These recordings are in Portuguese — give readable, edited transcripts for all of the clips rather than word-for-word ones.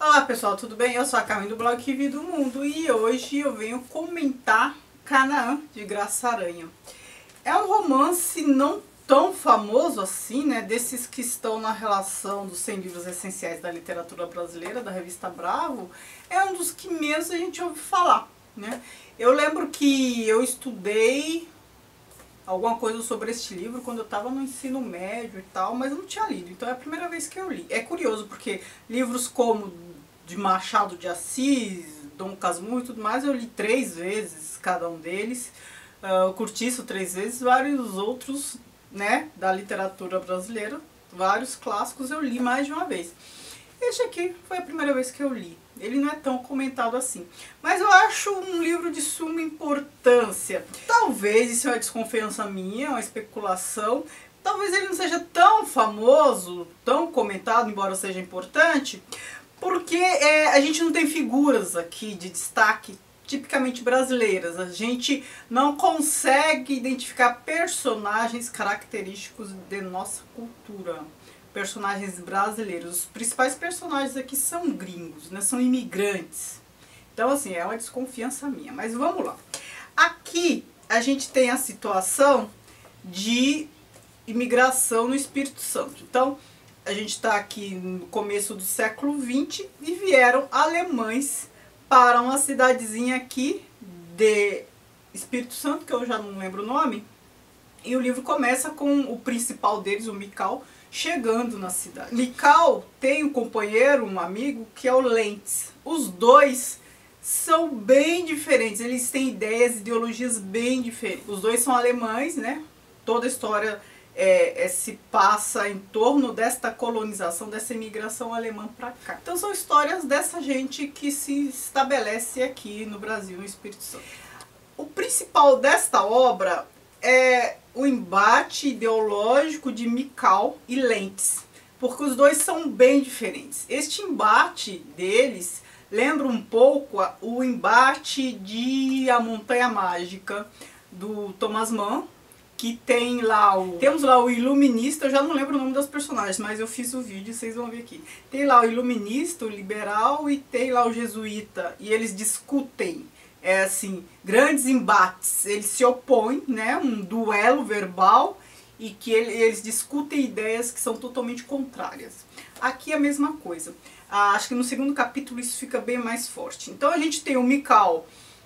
Olá pessoal, tudo bem? Eu sou a Carmen do blog Que Vi do Mundo e hoje eu venho comentar Canaã, de Graça Aranha. É um romance não tão famoso assim, né? Desses que estão na relação dos 100 livros essenciais da literatura brasileira, da revista Bravo. É um dos que menos a gente ouve falar, né? Eu lembro que eu estudei alguma coisa sobre este livro quando eu estava no ensino médio e tal, mas eu não tinha lido, então é a primeira vez que eu li. É curioso porque livros como de Machado de Assis, Dom Casmurro e tudo mais, eu li 3 vezes cada um deles, Cortiço 3 vezes, vários outros, né, da literatura brasileira, vários clássicos eu li mais de uma vez. Este aqui foi a primeira vez que eu li. Ele não é tão comentado assim. Mas eu acho um livro de suma importância. Talvez, isso é uma desconfiança minha, uma especulação, talvez ele não seja tão famoso, tão comentado, embora seja importante, porque a gente não tem figuras aqui de destaque tipicamente brasileiras. A gente não consegue identificar personagens característicos de nossa cultura. Personagens brasileiros. Os principais personagens aqui são gringos, né? São imigrantes. Então, assim, é uma desconfiança minha. Mas vamos lá. Aqui a gente tem a situação de imigração no Espírito Santo. Então, a gente está aqui no começo do século XX e vieram alemães para uma cidadezinha aqui de Espírito Santo, que eu já não lembro o nome. E o livro começa com o principal deles, o Mikau, chegando na cidade. Mikau tem um companheiro, um amigo, que é o Lentz. Os dois são bem diferentes, eles têm ideias, ideologias bem diferentes. Os dois são alemães, né? Toda a história se passa em torno desta colonização, dessa imigração alemã para cá. Então são histórias dessa gente que se estabelece aqui no Brasil, no Espírito Santo. O principal desta obra é o embate ideológico de Mikau e Lentz, porque os dois são bem diferentes. Este embate deles lembra um pouco o embate de A Montanha Mágica, do Thomas Mann, que tem lá temos lá o iluminista, eu já não lembro o nome das personagens, mas eu fiz o vídeo, vocês vão ver aqui. Tem lá o iluminista, o liberal, e tem lá o jesuíta, e eles discutem, assim, grandes embates, eles se opõem, né, um duelo verbal, e que eles discutem ideias que são totalmente contrárias. Aqui é a mesma coisa. Acho que no segundo capítulo isso fica bem mais forte. Então a gente tem o Mikau,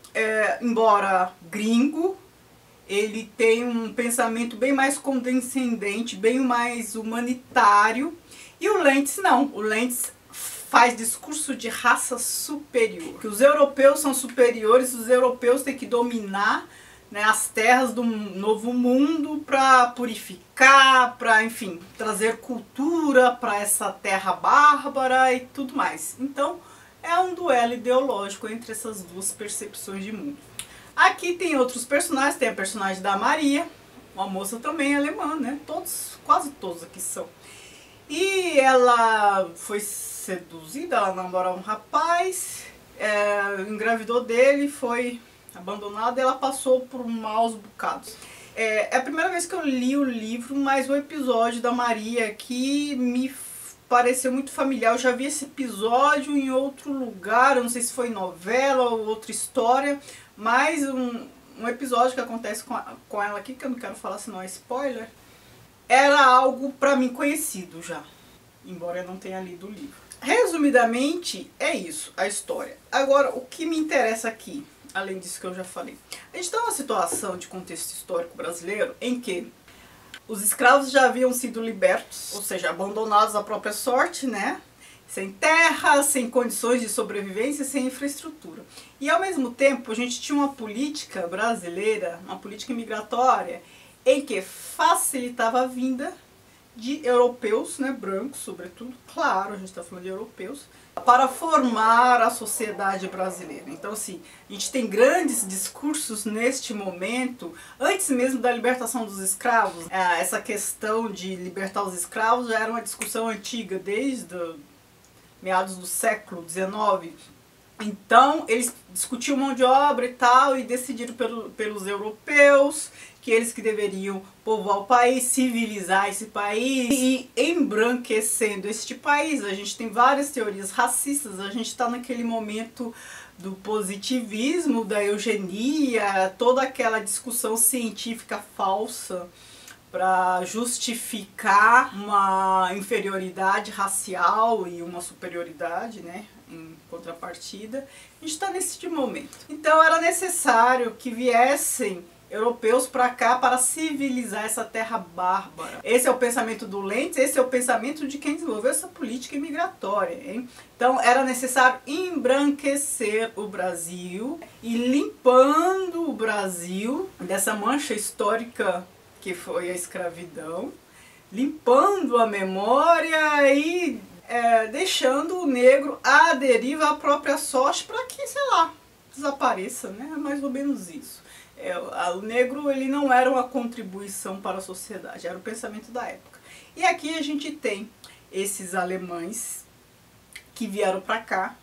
embora gringo, ele tem um pensamento bem mais condescendente, bem mais humanitário, e o Lentz não, o Lentz faz discurso de raça superior, que os europeus são superiores, os europeus têm que dominar, né, as terras do novo mundo para purificar, para, enfim, trazer cultura para essa terra bárbara e tudo mais. Então é um duelo ideológico entre essas duas percepções de mundo. Aqui tem outros personagens, tem a personagem da Maria, uma moça também alemã, né? Quase todos aqui são. E ela foi seduzida, ela namorava um rapaz, engravidou dele, foi abandonada e ela passou por maus bocados. É a primeira vez que eu li o livro, mas o episódio da Maria aqui me pareceu muito familiar. Eu já vi esse episódio em outro lugar, eu não sei se foi novela ou outra história, mas um episódio que acontece com ela aqui, que eu não quero falar senão é spoiler, era algo pra mim conhecido já, embora eu não tenha lido o livro. Resumidamente, é isso, a história. Agora, o que me interessa aqui, além disso que eu já falei, a gente está numa situação de contexto histórico brasileiro em que os escravos já haviam sido libertos, ou seja, abandonados à própria sorte, né? Sem terra, sem condições de sobrevivência, sem infraestrutura. E ao mesmo tempo a gente tinha uma política brasileira, uma política migratória, em que facilitava a vinda de europeus, né, brancos sobretudo, claro, a gente está falando de europeus, para formar a sociedade brasileira. Então, assim, a gente tem grandes discursos neste momento, antes mesmo da libertação dos escravos. Essa questão de libertar os escravos já era uma discussão antiga, desde meados do século XIX. Então, eles discutiam mão de obra e tal, e decidiram pelos europeus que eles que deveriam povoar o país, civilizar esse país e embranquecendo este país. A gente tem várias teorias racistas, a gente está naquele momento do positivismo, da eugenia, toda aquela discussão científica falsa para justificar uma inferioridade racial e uma superioridade, né, em contrapartida. A gente está nesse momento. Então era necessário que viessem europeus para cá para civilizar essa terra bárbara. Esse é o pensamento do Lentz, esse é o pensamento de quem desenvolveu essa política imigratória, hein? Então era necessário embranquecer o Brasil e limpando o Brasil dessa mancha histórica que foi a escravidão, limpando a memória e deixando o negro à deriva à própria sorte para que, sei lá, desapareça, né? É mais ou menos isso. O negro ele não era uma contribuição para a sociedade, era o pensamento da época. E aqui a gente tem esses alemães que vieram para cá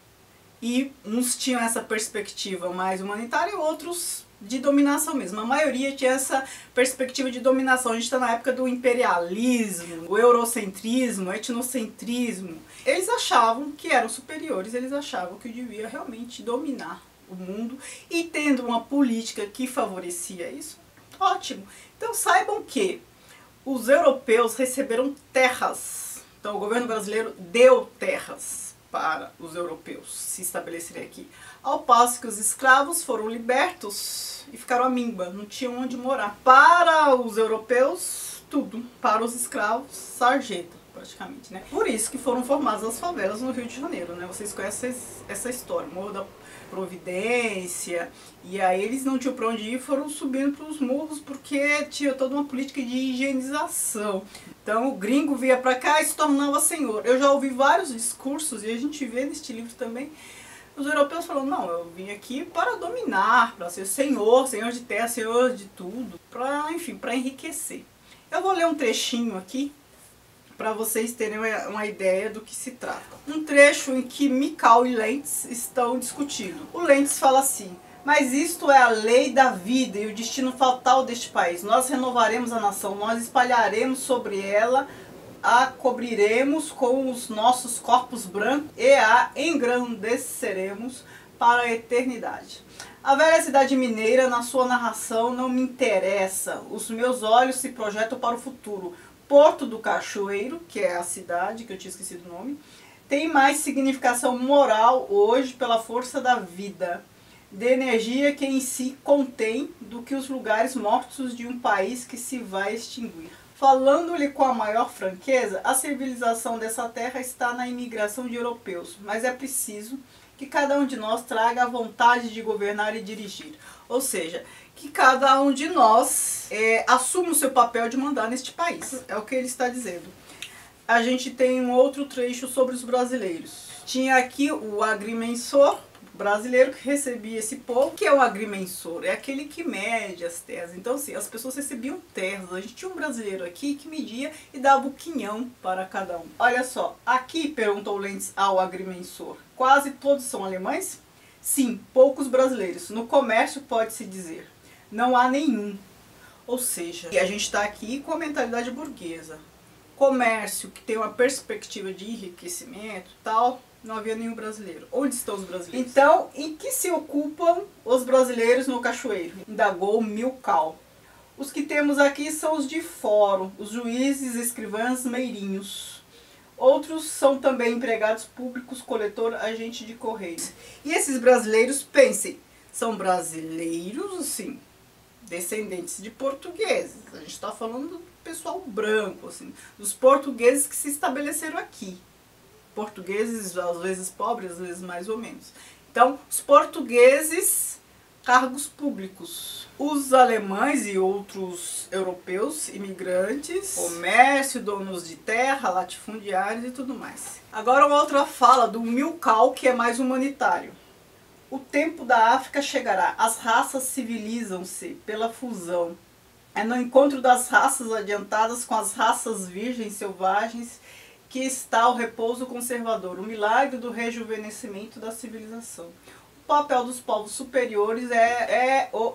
e uns tinham essa perspectiva mais humanitária e outros de dominação mesmo. A maioria tinha essa perspectiva de dominação. A gente está na época do imperialismo, o eurocentrismo, o etnocentrismo. Eles achavam que eram superiores, eles achavam que devia realmente dominar o mundo e tendo uma política que favorecia isso, ótimo. Então saibam que os europeus receberam terras. Então o governo brasileiro deu terras para os europeus se estabelecerem aqui. Ao passo que os escravos foram libertos e ficaram à míngua, não tinham onde morar. Para os europeus, tudo. Para os escravos, sarjeta, praticamente, né? Por isso que foram formadas as favelas no Rio de Janeiro, né? Vocês conhecem essa história, Morro da Providência, e aí eles não tinham para onde ir, foram subindo para os morros porque tinha toda uma política de higienização. Então o gringo vinha para cá e se tornava senhor. Eu já ouvi vários discursos, e a gente vê neste livro também, os europeus falando, não, eu vim aqui para dominar, para ser senhor, senhor de terra, senhor de tudo, para, enfim, para enriquecer. Eu vou ler um trechinho aqui, para vocês terem uma ideia do que se trata. Um trecho em que Mikau e Lentz estão discutindo. O Lentz fala assim: mas isto é a lei da vida e o destino fatal deste país. Nós renovaremos a nação, nós espalharemos sobre ela, a cobriremos com os nossos corpos brancos e a engrandeceremos para a eternidade. A velha cidade mineira, na sua narração, não me interessa. Os meus olhos se projetam para o futuro. Porto do Cachoeiro, que é a cidade, que eu tinha esquecido o nome, tem mais significação moral hoje pela força da vida, de energia que em si contém, do que os lugares mortos de um país que se vai extinguir. Falando-lhe com a maior franqueza, a civilização dessa terra está na imigração de europeus, mas é preciso que cada um de nós traga a vontade de governar e dirigir. Ou seja, que cada um de nós assuma o seu papel de mandar neste país. É o que ele está dizendo. A gente tem um outro trecho sobre os brasileiros. Tinha aqui o agrimensor brasileiro que recebia esse povo. O que é o agrimensor? É aquele que mede as terras. Então, assim, as pessoas recebiam terras. A gente tinha um brasileiro aqui que media e dava o quinhão para cada um. Olha só, aqui, perguntou Lentz ao agrimensor, quase todos são alemães? Sim, poucos brasileiros. No comércio, pode-se dizer, não há nenhum. Ou seja, a gente está aqui com a mentalidade burguesa. Comércio que tem uma perspectiva de enriquecimento e tal, não havia nenhum brasileiro. Onde estão os brasileiros? Então, em que se ocupam os brasileiros no Cachoeiro? Indagou Milkau. Os que temos aqui são os de fórum, os juízes, escrivãs, meirinhos. Outros são também empregados públicos, coletor, agente de correios. E esses brasileiros, pensem, são brasileiros, assim, descendentes de portugueses. A gente está falando do pessoal branco, assim, dos portugueses que se estabeleceram aqui. Portugueses, às vezes pobres, às vezes mais ou menos. Então, os portugueses, cargos públicos. Os alemães e outros europeus, imigrantes, comércio, donos de terra, latifundiários e tudo mais. Agora uma outra fala do Milkau, que é mais humanitário. O tempo da África chegará, as raças civilizam-se pela fusão. É no encontro das raças adiantadas com as raças virgens, selvagens que está o repouso conservador, o milagre do rejuvenescimento da civilização. O papel dos povos superiores é o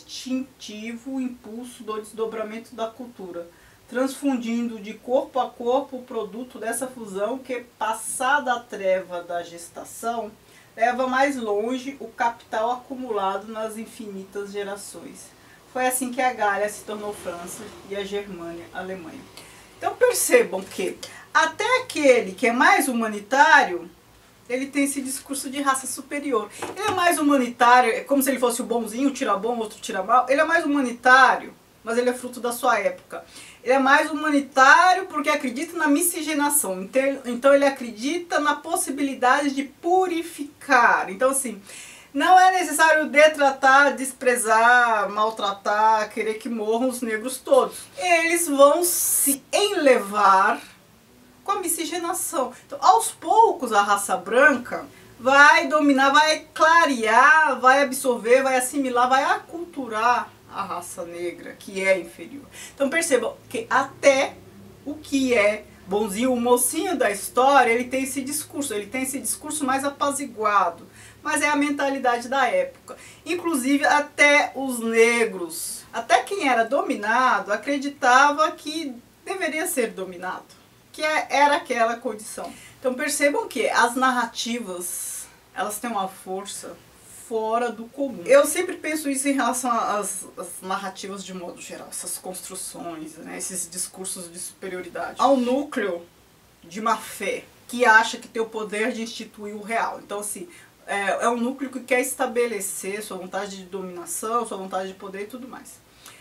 instintivo impulso do desdobramento da cultura, transfundindo de corpo a corpo o produto dessa fusão que, passada a treva da gestação, leva mais longe o capital acumulado nas infinitas gerações. Foi assim que a Gália se tornou França e a Germânia, a Alemanha. Então percebam que até aquele que é mais humanitário, ele tem esse discurso de raça superior. Ele é mais humanitário, é como se ele fosse o bonzinho, tira bom, outro tira mal. Ele é mais humanitário, mas ele é fruto da sua época. Ele é mais humanitário porque acredita na miscigenação. Então ele acredita na possibilidade de purificar. Então assim, não é necessário detratar, desprezar, maltratar, querer que morram os negros todos. Eles vão se enlevar com a miscigenação. Então, aos poucos, a raça branca vai dominar, vai clarear, vai absorver, vai assimilar, vai aculturar a raça negra, que é inferior. Então percebam que até o que é bonzinho, o mocinho da história, ele tem esse discurso mais apaziguado, mas é a mentalidade da época. Inclusive até os negros, até quem era dominado, acreditava que deveria ser dominado, que era aquela condição. Então percebam que as narrativas, elas têm uma força fora do comum. Eu sempre penso isso em relação às narrativas de modo geral, essas construções, né, esses discursos de superioridade. Há um núcleo de má fé que acha que tem o poder de instituir o real. Então assim, é um núcleo que quer estabelecer sua vontade de dominação, sua vontade de poder e tudo mais.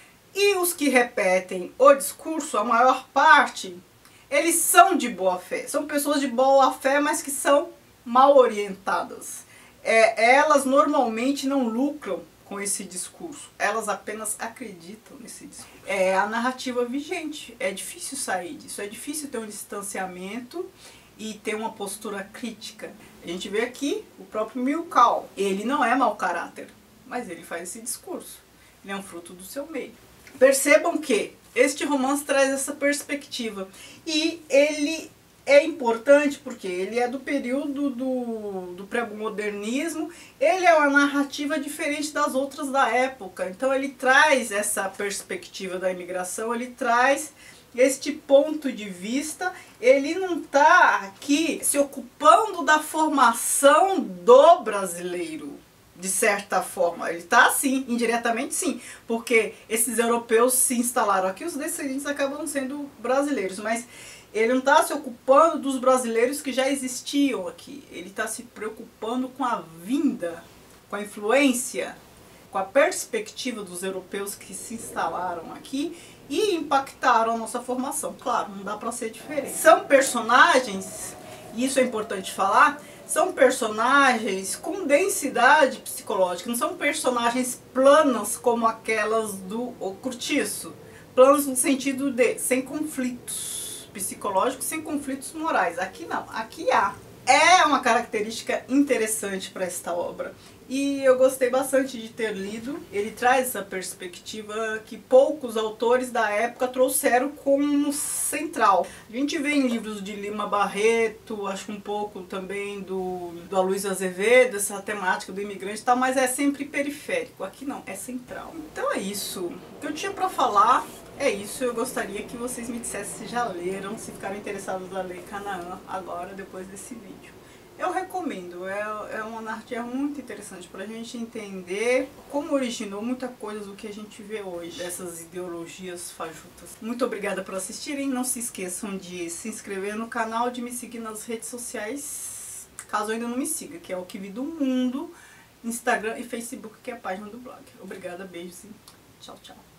E os que repetem o discurso, a maior parte, eles são de boa fé. São pessoas de boa fé, mas que são mal orientadas. Elas normalmente não lucram com esse discurso. Elas apenas acreditam nesse discurso. É a narrativa vigente. É difícil sair disso. É difícil ter um distanciamento e ter uma postura crítica. A gente vê aqui o próprio Milkau. Ele não é mau caráter, mas ele faz esse discurso. Ele é um fruto do seu meio. Percebam que este romance traz essa perspectiva. E ele é importante porque ele é do período do pré-modernismo. Ele é uma narrativa diferente das outras da época. Então ele traz essa perspectiva da imigração, ele traz este ponto de vista. Ele não está aqui se ocupando da formação do brasileiro, de certa forma. Ele está sim, indiretamente sim, porque esses europeus se instalaram aqui, os descendentes acabam sendo brasileiros, mas ele não está se ocupando dos brasileiros que já existiam aqui. Ele está se preocupando com a vinda, com a influência, com a perspectiva dos europeus que se instalaram aqui e impactaram a nossa formação. Claro, não dá para ser diferente. São personagens, e isso é importante falar, são personagens com densidade psicológica, não são personagens planas como aquelas do O Curtiço. Planos no sentido de sem conflitos psicológicos, sem conflitos morais. Aqui não, aqui há. É uma característica interessante para esta obra. E eu gostei bastante de ter lido. Ele traz essa perspectiva que poucos autores da época trouxeram como central. A gente vê em livros de Lima Barreto, acho que um pouco também do Aloysio Azevedo, essa temática do imigrante e tal, mas é sempre periférico. Aqui não, é central. Então é isso. O que eu tinha para falar é isso. Eu gostaria que vocês me dissessem se já leram, se ficaram interessados a ler Canaã agora, depois desse vídeo. Eu recomendo, é uma narrativa muito interessante para a gente entender como originou muita coisa do que a gente vê hoje, dessas ideologias fajutas. Muito obrigada por assistirem, não se esqueçam de se inscrever no canal, de me seguir nas redes sociais, caso ainda não me siga, que é o Que Vi do Mundo, Instagram e Facebook, que é a página do blog. Obrigada, beijos e tchau, tchau.